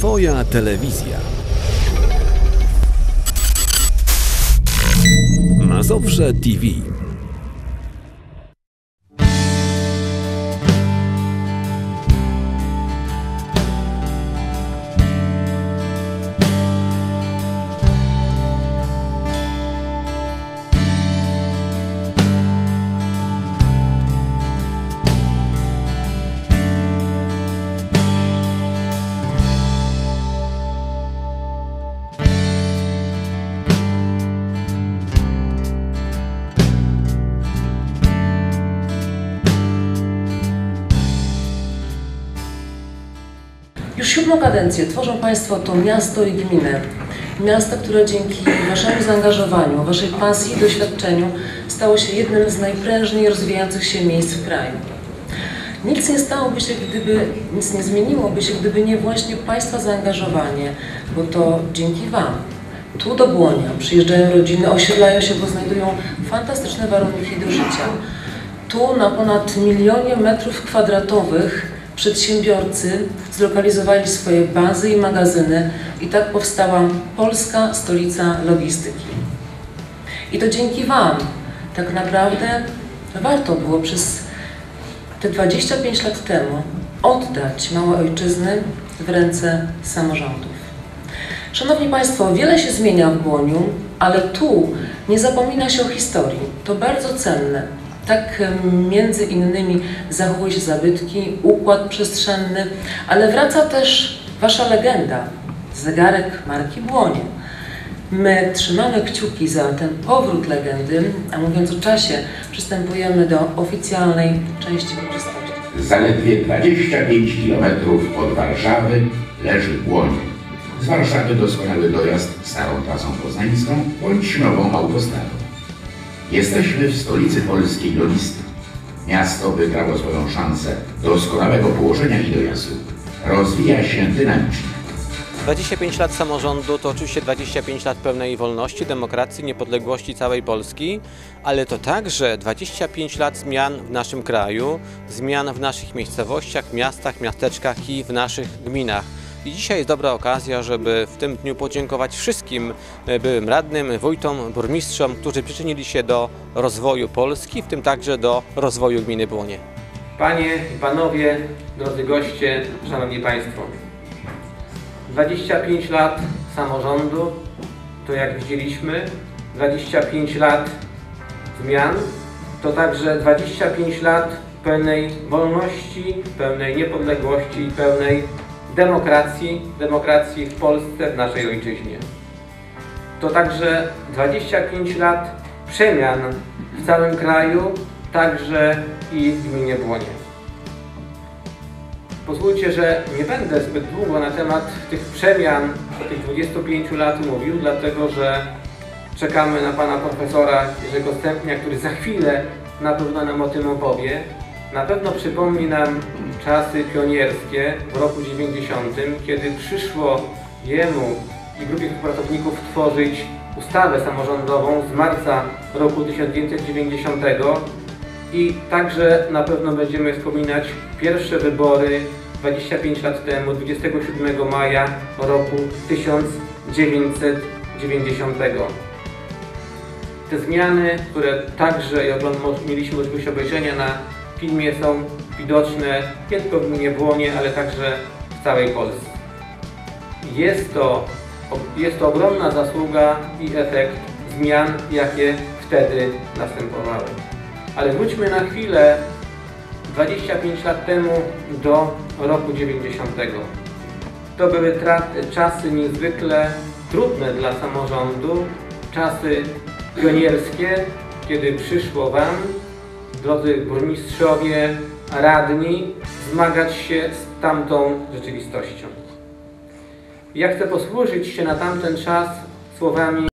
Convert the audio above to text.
Twoja telewizja. Mazowsze TV. Już 7. kadencję tworzą Państwo to miasto i gminę. Miasto, które dzięki Waszemu zaangażowaniu, Waszej pasji i doświadczeniu stało się jednym z najprężniej rozwijających się miejsc w kraju. Nic nie zmieniłoby się, gdyby nie właśnie Państwa zaangażowanie, bo to dzięki Wam. Tu do Błonia przyjeżdżają rodziny, osiedlają się, bo znajdują fantastyczne warunki do życia. Tu na ponad 1 milionie metrów kwadratowych przedsiębiorcy zlokalizowali swoje bazy i magazyny i tak powstała polska stolica logistyki. I to dzięki Wam tak naprawdę warto było przez te 25 lat temu oddać małe ojczyzny w ręce samorządów. Szanowni Państwo, wiele się zmienia w Błoniu, ale tu nie zapomina się o historii. To bardzo cenne. Tak między innymi zachowuje się zabytki, układ przestrzenny, ale wraca też Wasza legenda, zegarek marki Błonie. My trzymamy kciuki za ten powrót legendy, a mówiąc o czasie, przystępujemy do oficjalnej części uroczystości. Zaledwie 25 km od Warszawy leży Błoń. Z Warszawy doskonały dojazd starą trasą poznańską bądź nową autostradą. Jesteśmy w stolicy polskiej logistyki. Miasto wygrało swoją szansę doskonałego położenia i dojazdu. Rozwija się dynamicznie. 25 lat samorządu to oczywiście 25 lat pełnej wolności, demokracji, niepodległości całej Polski, ale to także 25 lat zmian w naszym kraju, zmian w naszych miejscowościach, miastach, miasteczkach i w naszych gminach. I dzisiaj jest dobra okazja, żeby w tym dniu podziękować wszystkim byłym radnym, wójtom, burmistrzom, którzy przyczynili się do rozwoju Polski, w tym także do rozwoju gminy Błonie. Panie i Panowie, drodzy goście, Szanowni Państwo. 25 lat samorządu, to jak widzieliśmy, 25 lat zmian, to także 25 lat pełnej wolności, pełnej niepodległości, pełnej demokracji w Polsce, w naszej ojczyźnie. To także 25 lat przemian w całym kraju, także i w gminie Błonie. Pozwólcie, że nie będę zbyt długo na temat tych przemian, tych 25 lat mówił, dlatego że czekamy na pana profesora Jerzego Stępnia, który za chwilę na pewno nam o tym opowie. Na pewno przypomni nam czasy pionierskie w roku 90, kiedy przyszło jemu i grupie pracowników tworzyć ustawę samorządową z marca roku 1990 i także na pewno będziemy wspominać pierwsze wybory 25 lat temu, 27 maja roku 1990. Te zmiany, które także mieliśmy możliwość obejrzenia na filmie, są widoczne nie tylko w gminie Błonie, ale także w całej Polsce. Jest to ogromna zasługa i efekt zmian, jakie wtedy następowały. Ale wróćmy na chwilę 25 lat temu do roku 90. To były czasy niezwykle trudne dla samorządu, czasy pionierskie, kiedy przyszło Wam, drodzy burmistrzowie, radni, zmagać się z tamtą rzeczywistością. Ja chcę posłużyć się na tamten czas słowami